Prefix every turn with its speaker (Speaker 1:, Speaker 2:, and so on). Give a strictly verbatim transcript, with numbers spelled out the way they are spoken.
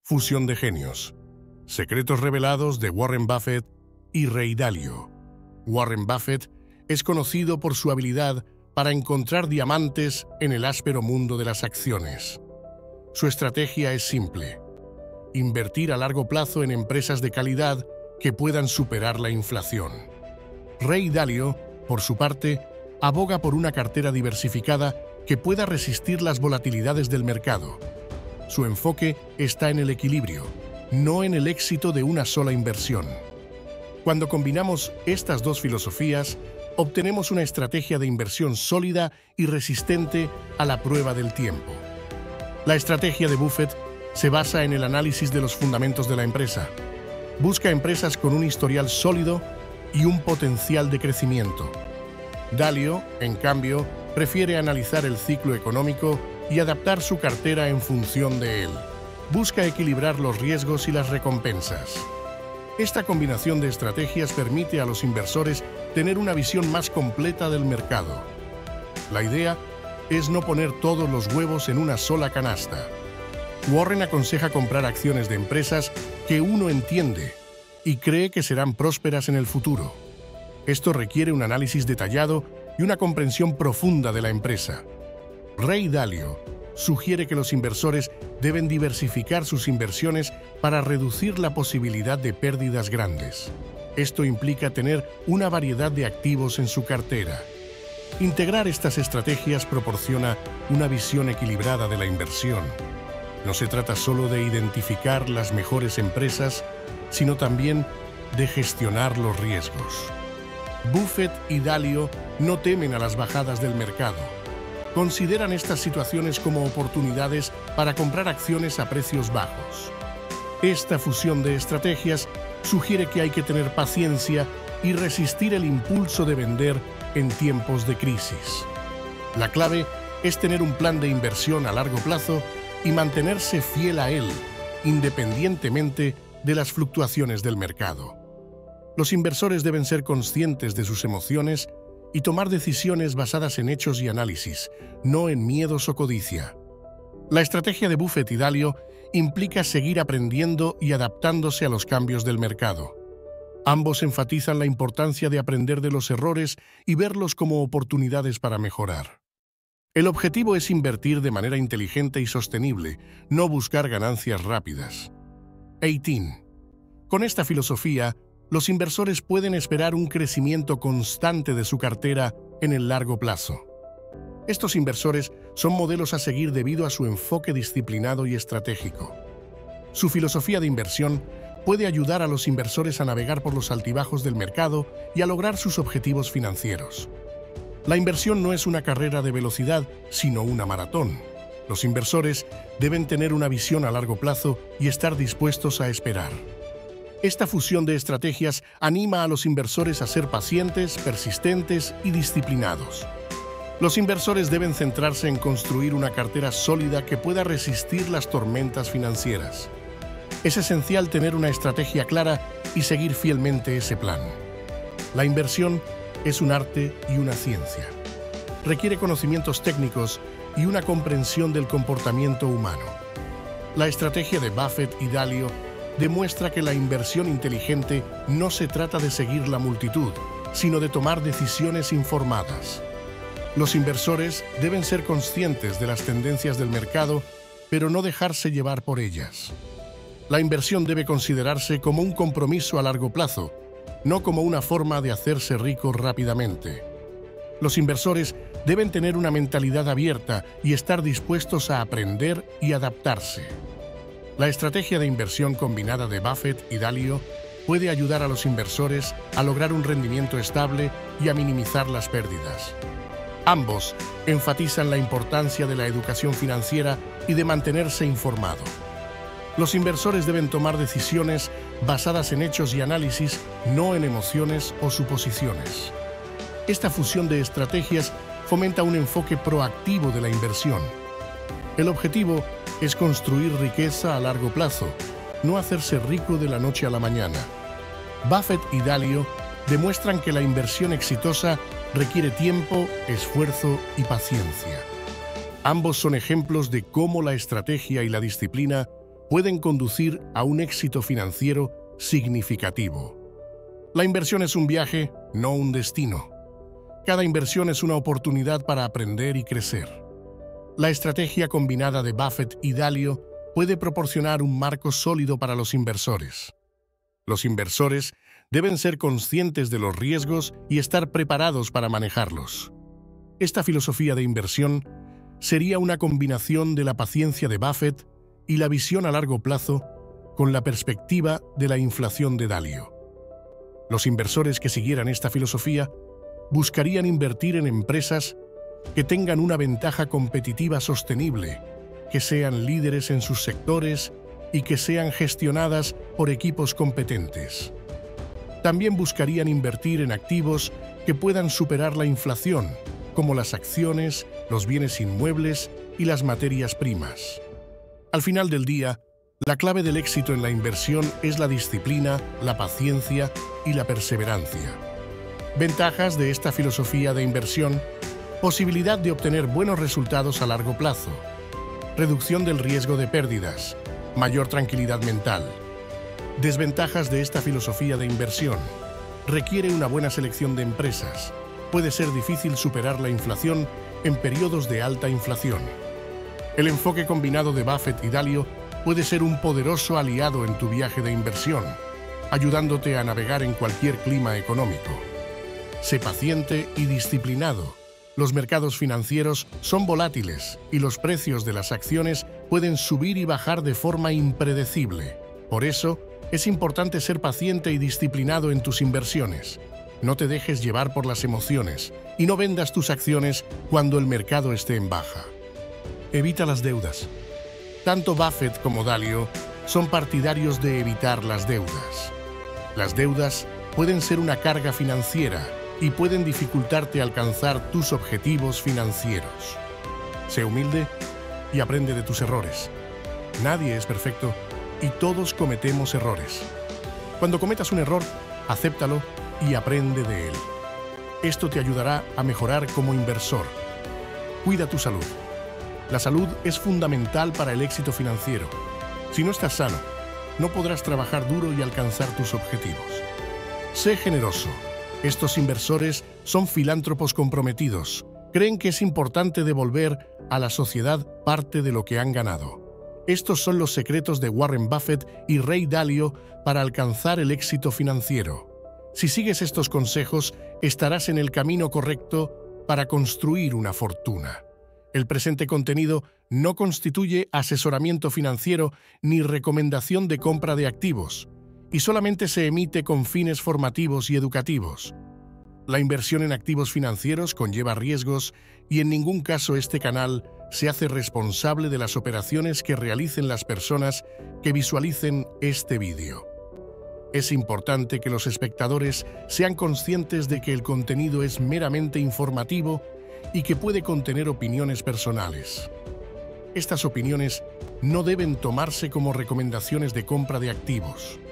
Speaker 1: Fusión de genios. Secretos revelados de Warren Buffett y Ray Dalio. Warren Buffett es conocido por su habilidad para encontrar diamantes en el áspero mundo de las acciones. Su estrategia es simple: invertir a largo plazo en empresas de calidad que puedan superar la inflación. Ray Dalio, por su parte, aboga por una cartera diversificada que pueda resistir las volatilidades del mercado. Su enfoque está en el equilibrio, no en el éxito de una sola inversión. Cuando combinamos estas dos filosofías, obtenemos una estrategia de inversión sólida y resistente a la prueba del tiempo. La estrategia de Buffett se basa en el análisis de los fundamentos de la empresa. Busca empresas con un historial sólido y un potencial de crecimiento. Dalio, en cambio, prefiere analizar el ciclo económico y adaptar su cartera en función de él. Busca equilibrar los riesgos y las recompensas. Esta combinación de estrategias permite a los inversores tener una visión más completa del mercado. La idea es no poner todos los huevos en una sola canasta. Warren aconseja comprar acciones de empresas que uno entiende y cree que serán prósperas en el futuro. Esto requiere un análisis detallado y una comprensión profunda de la empresa. Ray Dalio sugiere que los inversores deben diversificar sus inversiones para reducir la posibilidad de pérdidas grandes. Esto implica tener una variedad de activos en su cartera. Integrar estas estrategias proporciona una visión equilibrada de la inversión. No se trata solo de identificar las mejores empresas, sino también de gestionar los riesgos. Buffett y Dalio no temen a las bajadas del mercado. Consideran estas situaciones como oportunidades para comprar acciones a precios bajos. Esta fusión de estrategias sugiere que hay que tener paciencia y resistir el impulso de vender en tiempos de crisis. La clave es tener un plan de inversión a largo plazo y mantenerse fiel a él, independientemente de las fluctuaciones del mercado. Los inversores deben ser conscientes de sus emociones y tomar decisiones basadas en hechos y análisis, no en miedos o codicia. La estrategia de Buffett y Dalio implica seguir aprendiendo y adaptándose a los cambios del mercado. Ambos enfatizan la importancia de aprender de los errores y verlos como oportunidades para mejorar. El objetivo es invertir de manera inteligente y sostenible, no buscar ganancias rápidas. dieciocho. Con esta filosofía, los inversores pueden esperar un crecimiento constante de su cartera en el largo plazo. Estos inversores son modelos a seguir debido a su enfoque disciplinado y estratégico. Su filosofía de inversión puede ayudar a los inversores a navegar por los altibajos del mercado y a lograr sus objetivos financieros. La inversión no es una carrera de velocidad, sino una maratón. Los inversores deben tener una visión a largo plazo y estar dispuestos a esperar. Esta fusión de estrategias anima a los inversores a ser pacientes, persistentes y disciplinados. Los inversores deben centrarse en construir una cartera sólida que pueda resistir las tormentas financieras. Es esencial tener una estrategia clara y seguir fielmente ese plan. La inversión es un arte y una ciencia. Requiere conocimientos técnicos y una comprensión del comportamiento humano. La estrategia de Buffett y Dalio demuestra que la inversión inteligente no se trata de seguir la multitud, sino de tomar decisiones informadas. Los inversores deben ser conscientes de las tendencias del mercado, pero no dejarse llevar por ellas. La inversión debe considerarse como un compromiso a largo plazo, no como una forma de hacerse rico rápidamente. Los inversores deben tener una mentalidad abierta y estar dispuestos a aprender y adaptarse. La estrategia de inversión combinada de Buffett y Dalio puede ayudar a los inversores a lograr un rendimiento estable y a minimizar las pérdidas. Ambos enfatizan la importancia de la educación financiera y de mantenerse informado. Los inversores deben tomar decisiones basadas en hechos y análisis, no en emociones o suposiciones. Esta fusión de estrategias fomenta un enfoque proactivo de la inversión. El objetivo es construir riqueza a largo plazo, no hacerse rico de la noche a la mañana. Buffett y Dalio demuestran que la inversión exitosa requiere tiempo, esfuerzo y paciencia. Ambos son ejemplos de cómo la estrategia y la disciplina pueden conducir a un éxito financiero significativo. La inversión es un viaje, no un destino. Cada inversión es una oportunidad para aprender y crecer. La estrategia combinada de Buffett y Dalio puede proporcionar un marco sólido para los inversores. Los inversores deben ser conscientes de los riesgos y estar preparados para manejarlos. Esta filosofía de inversión sería una combinación de la paciencia de Buffett y la visión a largo plazo con la perspectiva de la inflación de Dalio. Los inversores que siguieran esta filosofía buscarían invertir en empresas que tengan una ventaja competitiva sostenible, que sean líderes en sus sectores y que sean gestionadas por equipos competentes. También buscarían invertir en activos que puedan superar la inflación, como las acciones, los bienes inmuebles y las materias primas. Al final del día, la clave del éxito en la inversión es la disciplina, la paciencia y la perseverancia. Ventajas de esta filosofía de inversión: posibilidad de obtener buenos resultados a largo plazo, reducción del riesgo de pérdidas, mayor tranquilidad mental. Desventajas de esta filosofía de inversión: requiere una buena selección de empresas, puede ser difícil superar la inflación en periodos de alta inflación. El enfoque combinado de Buffett y Dalio puede ser un poderoso aliado en tu viaje de inversión, ayudándote a navegar en cualquier clima económico. Sé paciente y disciplinado. Los mercados financieros son volátiles y los precios de las acciones pueden subir y bajar de forma impredecible. Por eso, es importante ser paciente y disciplinado en tus inversiones. No te dejes llevar por las emociones y no vendas tus acciones cuando el mercado esté en baja. Evita las deudas. Tanto Buffett como Dalio son partidarios de evitar las deudas. Las deudas pueden ser una carga financiera y pueden dificultarte alcanzar tus objetivos financieros. Sé humilde y aprende de tus errores. Nadie es perfecto y todos cometemos errores. Cuando cometas un error, acéptalo y aprende de él. Esto te ayudará a mejorar como inversor. Cuida tu salud. La salud es fundamental para el éxito financiero. Si no estás sano, no podrás trabajar duro y alcanzar tus objetivos. Sé generoso. Estos inversores son filántropos comprometidos. Creen que es importante devolver a la sociedad parte de lo que han ganado. Estos son los secretos de Warren Buffett y Ray Dalio para alcanzar el éxito financiero. Si sigues estos consejos, estarás en el camino correcto para construir una fortuna. El presente contenido no constituye asesoramiento financiero ni recomendación de compra de activos, y solamente se emite con fines formativos y educativos. La inversión en activos financieros conlleva riesgos y en ningún caso este canal se hace responsable de las operaciones que realicen las personas que visualicen este vídeo. Es importante que los espectadores sean conscientes de que el contenido es meramente informativo y que puede contener opiniones personales. Estas opiniones no deben tomarse como recomendaciones de compra de activos.